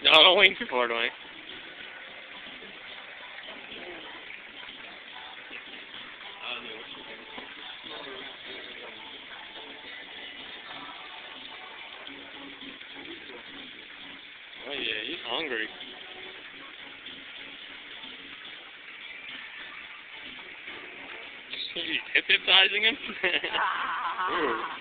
No, don't lean too far away. Oh yeah, he's hungry. Are you hypnotizing him? Ooh.